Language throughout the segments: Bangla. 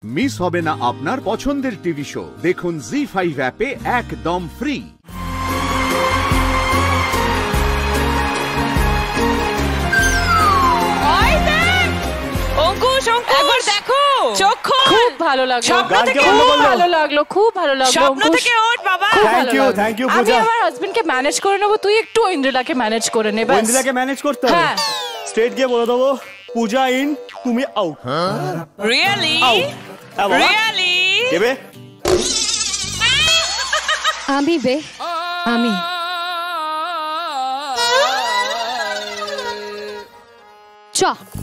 মিস হবে না আপনার পছন্দের টিভি শো। দেখুন জি5 অ্যাপে একদম ফ্রি। একবার দেখো, খুব ভালো লাগলো, স্বপ্ন থেকে খুব ভালো লাগলো। স্বপ্ন থেকে ওঠ বাবা। থ্যাংক ইউ আমি পূজা। আমার হাজবেন্ডকে ম্যানেজ করে নেবো, তুই একটু ইন্দ্রলাকে ম্যানেজ করে নে। ব্যাস। ইন্দ্রলাকে ম্যানেজ করতে হবে। হ্যাঁ, স্ট্রেট গিয়ে বলে দেবো পূজা ইন, তুমি আউট। রিয়েলি রিয়েলি দেবে আমি আমি চ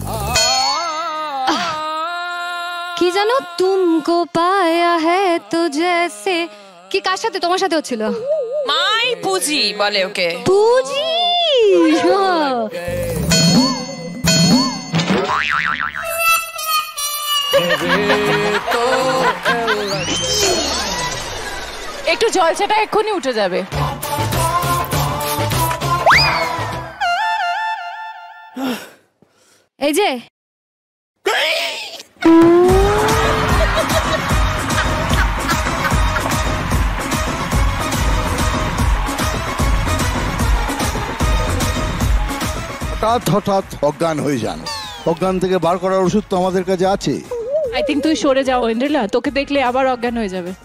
কি জানো, তুমকো পায়া হ্যায় তো জैसे কি কার সাথে, তোমার সাথে হচ্ছিল? মাই পুজি বলে ওকে। পুজি। একটু জলসাটা এক্ষুনি উঠে যাবে। এই যে হঠাৎ অজ্ঞান হয়ে যান, অজ্ঞান থেকে বার করার ওষুধ তো আমাদের কাছে আছে। আই থিঙ্ক তুই সরে যাও ইন্দ্রলা, তোকে দেখলে আবার অজ্ঞান হয়ে যাবে।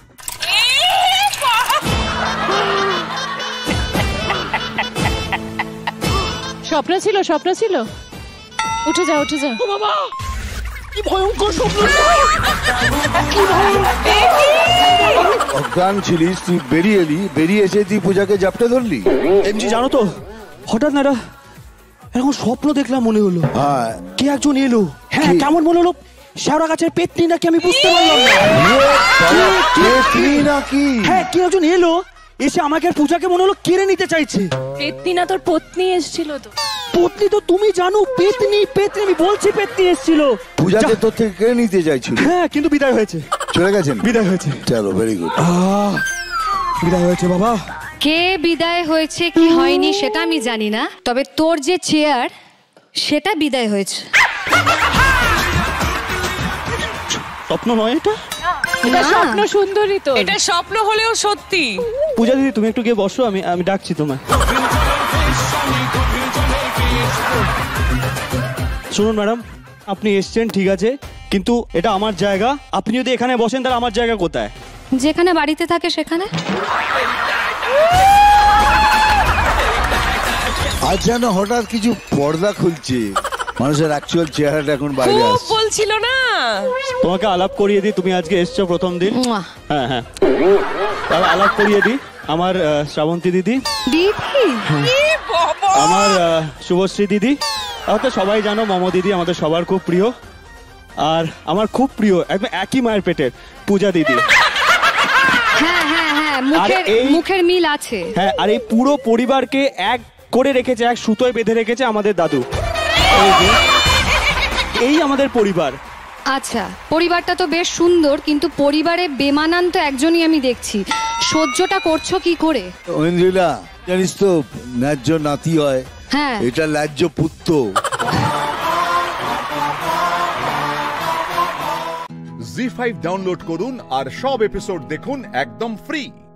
স্বপ্ন ছিল, উঠে যা। ও বাবা, কি ভয়ঙ্কর স্বপ্ন! অজ্ঞান ছিলিস, তুই বেরিয়ে এসে তুই পূজাকে জাপটে ধরলি। এমজি জানো তো, হঠাৎ না এরকম স্বপ্ন দেখলাম, মনে হলো হ্যাঁ কে একজন এলো। হ্যাঁ, কেমন মনে হলো, শেওড়া গাছের পেতনি নাকি আমি বুঝতে পারলাম না। হ্যাঁ, কে একজন এলো, এসে আমাকে আর পূজাকে মনে হলো কেড়ে নিতে চাইছে। পেতনি না, তোর পত্নী এসেছিল। তো পত্নী তো তুমি জানো, পেতনি আমি বলছি, পেতনি এসেছিল। পূজাকে তোর থেকে কেড়ে নিতে চাইছিল। হ্যাঁ, কিন্তু বিদায় হয়েছে। চলে গেছেন? বিদায় হয়েছে। চলো, ভেরি গুড। বিদায় হয়েছে বাবা। কে বিদায় হয়েছে কি হয়নি সেটা আমি জানি না, তবে তোর যে চেয়ার সেটা বিদায় হয়েছে। স্বপ্ন নয় এটা, এটা স্বপ্ন সুন্দরী। তো এটা স্বপ্ন হলেও সত্যি। পূজা দিদি তুমি একটু গিয়ে বসো, আমি ডাকছি তোমায়। শুনুন ম্যাডাম, আপনি এসছেন ঠিক আছে, কিন্তু এটা আমার জায়গা। আপনি যদি এখানে বসেন তাহলে আমার জায়গা কোথায়? যেখানে বাড়িতে থাকে সেখানে। আজ যেন হঠাৎ কিছু পর্দা খুলছে, মানুষের অ্যাকচুয়াল চেহারাটা এখন বাইরে খুব আসছে। বলছিল না, তোমাকে আলাপ করিয়ে দিই, তুমি আজকে এসছো প্রথম দিন। হ্যাঁ, তাহলে আলাপ করিয়ে দিই। আমার শ্রাবন্তী দিদি, আমার শুভশ্রী দিদি, আর তো সবাই জানো মম দিদি আমাদের সবার খুব প্রিয়। আর আমার খুব প্রিয় একদম একই মায়ের পেটের পূজা দিদি। হ্যাঁ, মুখের মিল আছে। হ্যাঁ, আর এই পুরো পরিবারকে এক করে রেখেছে, এক সুতোয় বেঁধে রেখেছে আমাদের দাদু। এই আমাদের পরিবার। আচ্ছা, পরিবারটা তো বেশ সুন্দর, কিন্তু পরিবারে বেমানান তো একজনই আমি দেখছি। সহ্যটা করছো কি করে? ঐন্দ্রিলা, জানিস তো ন্যায্য নাতি হয়, হ্যাঁ, এটা ন্যায্য পুত্র। জি5 ডাউনলোড করুন আর সব এপিসোড দেখুন একদম ফ্রি।